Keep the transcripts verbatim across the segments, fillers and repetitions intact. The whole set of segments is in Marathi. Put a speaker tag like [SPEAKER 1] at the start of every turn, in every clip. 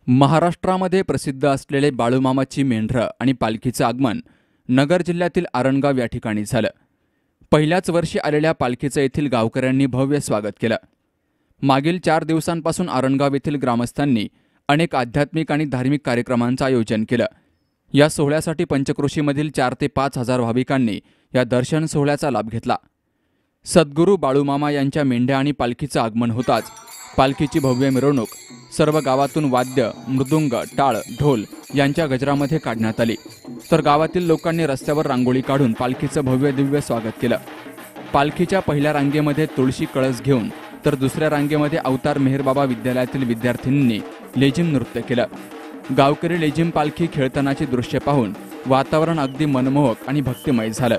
[SPEAKER 1] महाराष्ट्रामध्ये प्रसिद्ध असलेले बाळूमामाची मेंढरं आणि पालखीचं आगमन नगर जिल्ह्यातील आरणगाव या ठिकाणी झालं। पहिल्याच वर्षी आलेल्या पालखीचं येथील गावकऱ्यांनी भव्य स्वागत केलं। मागील चार दिवसांपासून आरणगाव येथील ग्रामस्थांनी अनेक आध्यात्मिक आणि धार्मिक कार्यक्रमांचं आयोजन केलं। या सोहळ्यासाठी पंचक्रोशीमधील चार ते पाच हजार भाविकांनी या दर्शन सोहळ्याचा लाभ घेतला। सद्गुरू बाळूमामा यांच्या मेंढ्या आणि पालखीचं आगमन होताच पालखीची भव्य मिरवणूक सर्व गावातून वाद्य, मृदुंग, टाळ, ढोल यांच्या गजरामध्ये काढण्यात आली। तर गावातील लोकांनी रस्त्यावर रांगोळी काढून पालखीचं भव्य दिव्य स्वागत केलं। पालखीच्या पहिल्या रांगेमध्ये तुळशी कळस घेऊन तर दुसऱ्या रांगेमध्ये अवतार मेहरबाबा विद्यालयातील विद्यार्थिनींनी लेझिम नृत्य केलं। गावकरी लेझिम पालखी खेळतानाची दृश्य पाहून वातावरण अगदी मनमोहक आणि भक्तिमय झालं।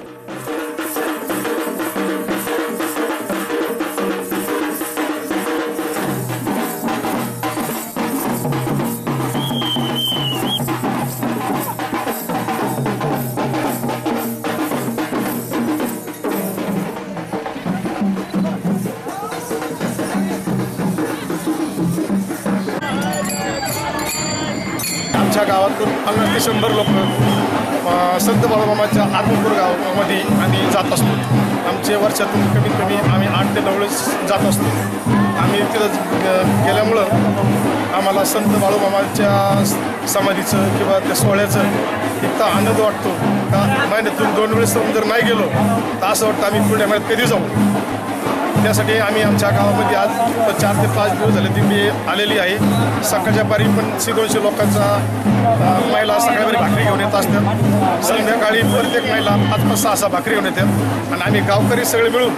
[SPEAKER 2] आमच्या गावातून पन्नास ते शंभर लोक संत बाळूमामाच्या आत्मपूर गावामध्ये आम्ही जात असतो। आमचे वर्षातून कमीत कमी आम्ही आठ ते नऊ वेळेस जात असतो। आम्ही तिथं गेल्यामुळं आम्हाला संत बाळूमामाच्या समाधीचं किंवा त्या सोहळ्याचं इतका आनंद वाटतो का महिन्यातून दोन वेळेस जर नाही गेलो तर असं वाटतं आम्ही पुढल्या महिन्यात कधी जाऊ। त्यासाठी आम्ही आमच्या गावामध्ये आज चार ते पाच दिवस झाले दिंडी आलेली आहे। सकाळच्या पारी पण दोनशे लोकांचा महिला सकाळी भाकरी घेऊन येत असतात। संध्याकाळी प्रत्येक महिला पाच पाच सहा सहा भाकरी घेऊन येतात आणि आम्ही गावकरी सगळे मिळून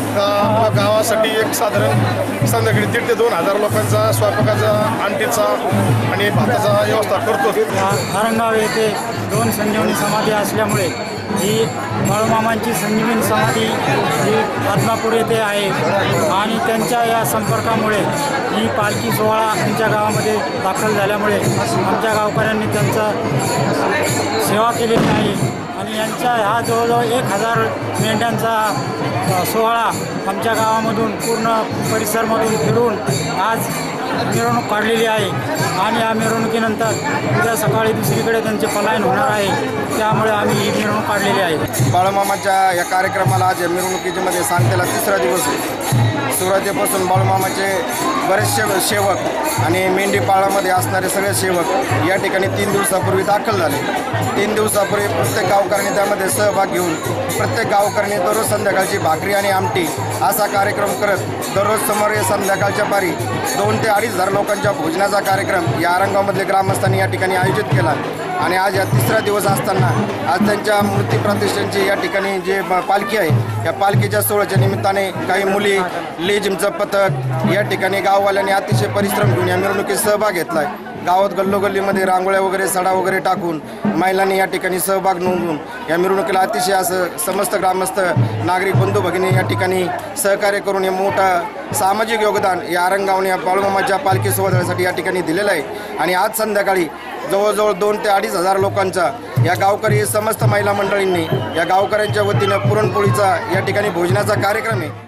[SPEAKER 2] गावासाठी एक साधारण संध्याकाळी दीड ते दोन हजार लोकांचा स्वयंपाकाचा, आमटीचा आणि भाताचा व्यवस्था करतो।
[SPEAKER 3] आरणगाव येथे दोन संजीवनी समाधी असल्यामुळे ही बाळूमामांची संजीवनी समाधी ही आत्मापूर येथे आहे आणि त्यांच्या या संपर्कामुळे ही पालखी सोहळा आमच्या गावामध्ये दाखल झाल्यामुळे आमच्या गावकऱ्यांनी त्यांचा सेवा केलेली आहे आणि यांच्या ह्या जवळजवळ एक हजार मेंढ्यांचा सोहळा आमच्या गावामधून पूर्ण परिसरमधून फिरून आज मिरवणूक काढलेली आहे आणि या मिरवणुकीनंतर उद्या सकाळी दुसरीकडे त्यांचे पलायन होणार आहे। त्यामुळे आम्ही ही मिरवणूक काढलेली आहे।
[SPEAKER 4] बाळूमामाच्या या कार्यक्रमाला आज मिरवणुकीमध्ये सांगतेला तिसरा दिवस आहे। सुरुवातीपासून बाळूमामाचे बरेचसे सेवक आणि मेंढीपाळामध्ये असणारे सगळे सेवक या ठिकाणी तीन दिवसापूर्वी दाखल झाले। तीन दिवसापूर्वी प्रत्येक गावकऱ्यांनी त्यामध्ये सहभाग घेऊन प्रत्येक गावकऱ्यांनी दररोज संध्याकाळची भाकरी आणि आमटी असा कार्यक्रम करत दररोज समोर संध्याकाळच्या पारी दोन ते अडीच हजार लोकांच्या भोजनाचा कार्यक्रम या आरणगावमधले ग्रामस्थांनी या ठिकाणी आयोजित केला आणि आज या तिसरा दिवस असताना आज त्यांच्या मूर्ती प्रतिष्ठानची या ठिकाणी जे पालखी आहे या पालखीच्या सोहळ्याच्या निमित्ताने काही मुली, लेझिमचं पथक या ठिकाणी गाववाल्यांनी अतिशय परिश्रम घेऊन या मिरवणुकीत सहभाग घेतला आहे। गावात गल्लोगल्लीमध्ये रांगोळ्या वगैरे, सडा वगैरे टाकून महिलांनी या ठिकाणी सहभाग नोंदवून या मिरवणुकीला अतिशय असं समस्त ग्रामस्थ नागरिक बंधू भगिनी या ठिकाणी सहकार्य करून हे मोठं सामाजिक योगदान या आरणगावने या बाळूमामाच्या पालखी सोहळ्यासाठी या ठिकाणी दिलेलं आहे। आणि आज संध्याकाळी जवळजवळ दोन ते अडीच हजार लोकांचा या गावकरी समस्त महिला मंडळींनी या गावकऱ्यांच्या वतीनं पुरणपोळीचा या ठिकाणी भोजनाचा कार्यक्रम आहे।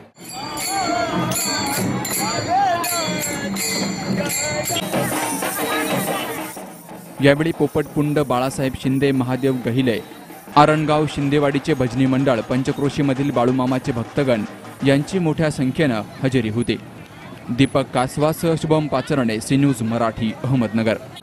[SPEAKER 1] यावेळी पोपटपुंड, बाळासाहेब शिंदे, महादेव गहिले, आरणगाव शिंदेवाडीचे भजनी मंडळ, पंचक्रोशीमधील बाळूमामाचे भक्तगण यांची मोठ्या संख्येनं हजेरी होती। दीपक कासवासह शुभम पाचरणे, सी न्यूज मराठी, अहमदनगर।